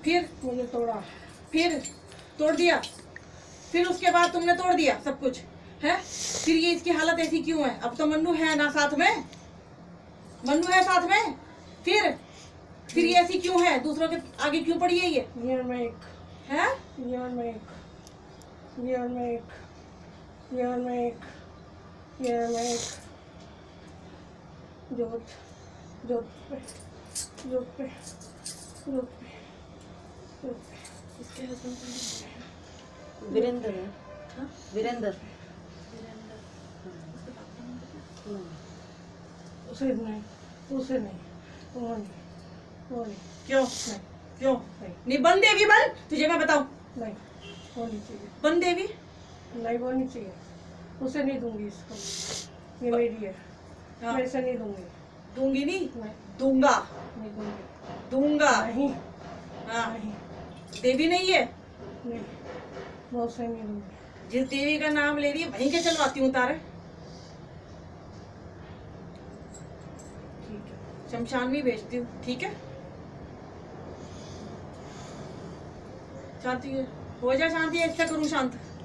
फिर मुझे तोड़ा, फिर तोड़ दिया, फिर उसके बाद तुमने तोड़ दिया सब कुछ है। फिर ये इसकी हालत ऐसी क्यों है? अब तो मन्नू है ना साथ में, मन्नू है साथ में, फिर ये ऐसी क्यों है? दूसरों के आगे क्यों पड़ी है ये? ये मैं एक है ये मैं एक ये मैं एक ये मैं एक ये मैं एक जोत जोत पे जोत पे जोत पे जोत पे। इसके हस्बैंड वीरेंद्र है। हाँ? वीरेंद्र उसे नहीं, उसे नहीं, वो नहीं, वो नहीं, क्यों नहीं, क्यों नहीं, नहीं? बन देवी बन, तुझे मैं बताऊं, नहीं, वो नहीं चाहिए, बन देवी। नहीं, वो नहीं चाहिए, उसे नहीं दूंगी इसको, ये मेरी है, हाँ। मैं इसे नहीं दूंगी, दूंगी नहीं, नहीं, दूंगा, नहीं दूंगी, दूंगा। नहीं, हाँ नहीं, देवी नहीं है, नहीं, मैं उसे नहीं दूंगी। जिस देवी का नाम ले रही है वहीं के चलवाती हूँ तारे। ठीक है, शमशान में भेजती हूँ, ठीक है। शांति है, हो जा शांति, ऐसा करूँ शांत।